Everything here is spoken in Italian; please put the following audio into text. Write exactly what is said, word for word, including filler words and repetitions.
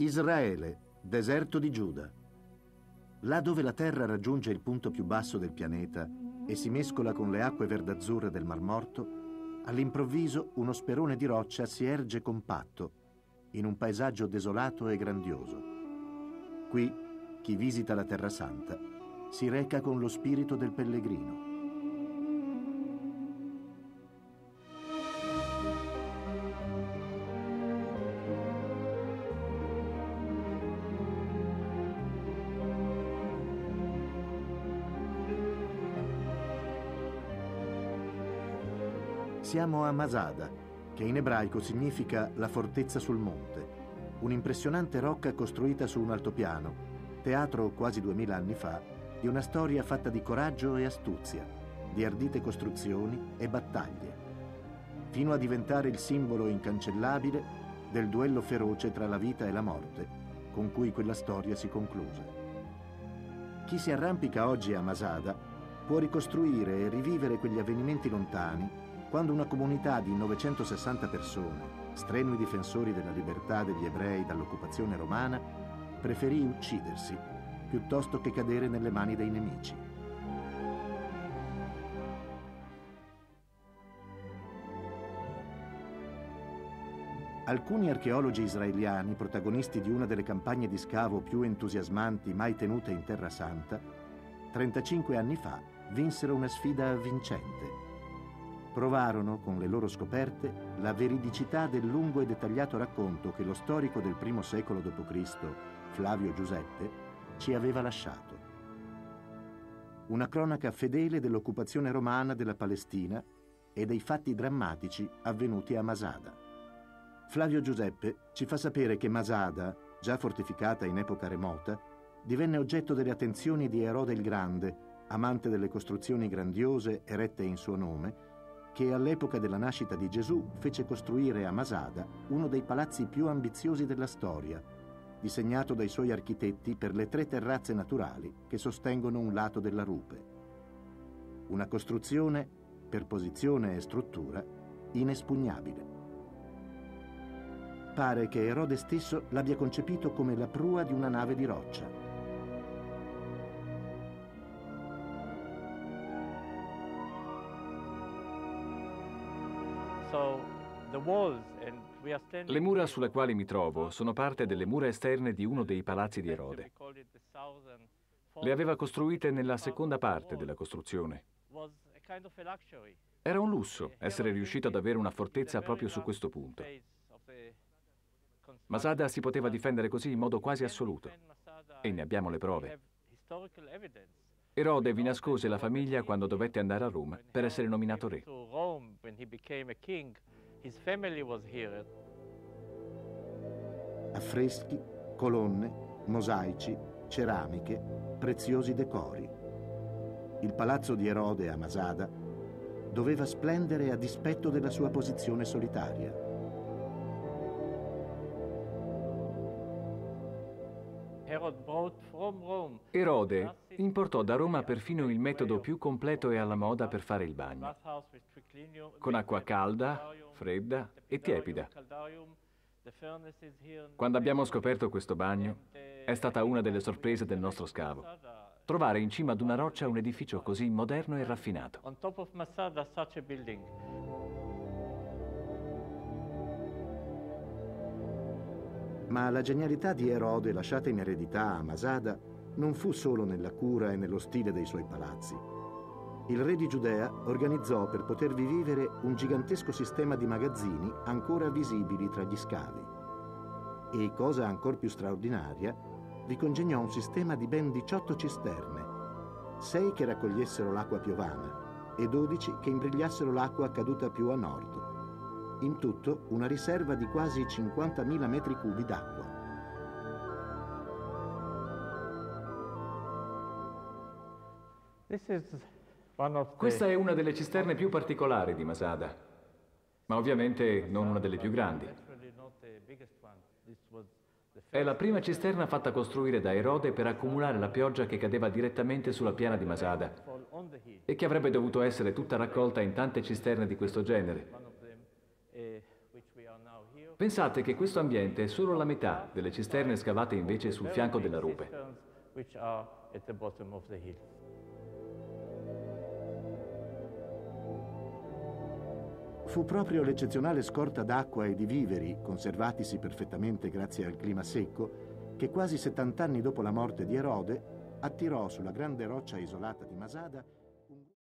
Israele, deserto di Giuda. Là dove la terra raggiunge il punto più basso del pianeta e si mescola con le acque verdazzurre del Mar Morto, all'improvviso uno sperone di roccia si erge compatto in un paesaggio desolato e grandioso. Qui chi visita la Terra Santa si reca con lo spirito del pellegrino. Siamo a Masada, che in ebraico significa la fortezza sul monte, un'impressionante rocca costruita su un altopiano, teatro quasi duemila anni fa di una storia fatta di coraggio e astuzia, di ardite costruzioni e battaglie, fino a diventare il simbolo incancellabile del duello feroce tra la vita e la morte, con cui quella storia si concluse. Chi si arrampica oggi a Masada può ricostruire e rivivere quegli avvenimenti lontani quando una comunità di novecentosessanta persone, strenui difensori della libertà degli ebrei dall'occupazione romana, preferì uccidersi piuttosto che cadere nelle mani dei nemici. Alcuni archeologi israeliani, protagonisti di una delle campagne di scavo più entusiasmanti mai tenute in Terra Santa, trentacinque anni fa vinsero una sfida vincente. Provarono, con le loro scoperte, la veridicità del lungo e dettagliato racconto che lo storico del primo secolo dopo Cristo, Flavio Giuseppe, ci aveva lasciato. Una cronaca fedele dell'occupazione romana della Palestina e dei fatti drammatici avvenuti a Masada. Flavio Giuseppe ci fa sapere che Masada, già fortificata in epoca remota, divenne oggetto delle attenzioni di Erode il Grande, amante delle costruzioni grandiose erette in suo nome, che all'epoca della nascita di Gesù fece costruire a Masada uno dei palazzi più ambiziosi della storia, disegnato dai suoi architetti per le tre terrazze naturali che sostengono un lato della rupe. Una costruzione, per posizione e struttura, inespugnabile. Pare che Erode stesso l'abbia concepito come la prua di una nave di roccia. Le mura sulle quali mi trovo sono parte delle mura esterne di uno dei palazzi di Erode. Le aveva costruite nella seconda parte della costruzione. Era un lusso essere riuscito ad avere una fortezza proprio su questo punto. Masada si poteva difendere così in modo quasi assoluto, e ne abbiamo le prove. Erode vi nascose la famiglia quando dovette andare a Roma per essere nominato re. Affreschi, colonne, mosaici, ceramiche, preziosi decori. Il palazzo di Erode a Masada doveva splendere a dispetto della sua posizione solitaria. Erode importò da Roma perfino il metodo più completo e alla moda per fare il bagno, con acqua calda, fredda e tiepida. Quando abbiamo scoperto questo bagno, è stata una delle sorprese del nostro scavo. Trovare in cima ad una roccia un edificio così moderno e raffinato. Ma la genialità di Erode lasciata in eredità a Masada non fu solo nella cura e nello stile dei suoi palazzi. Il re di Giudea organizzò per potervi vivere un gigantesco sistema di magazzini ancora visibili tra gli scavi. E, cosa ancor più straordinaria, vi congegnò un sistema di ben diciotto cisterne, sei che raccogliessero l'acqua piovana e dodici che imbrigliassero l'acqua caduta più a nord. In tutto una riserva di quasi cinquantamila metri cubi d'acqua. Questa è una delle cisterne più particolari di Masada, ma ovviamente non una delle più grandi. È la prima cisterna fatta costruire da Erode per accumulare la pioggia che cadeva direttamente sulla piana di Masada e che avrebbe dovuto essere tutta raccolta in tante cisterne di questo genere. Pensate che questo ambiente è solo la metà delle cisterne scavate invece sul fianco della rupe. Fu proprio l'eccezionale scorta d'acqua e di viveri, conservatisi perfettamente grazie al clima secco, che quasi settant'anni dopo la morte di Erode attirò sulla grande roccia isolata di Masada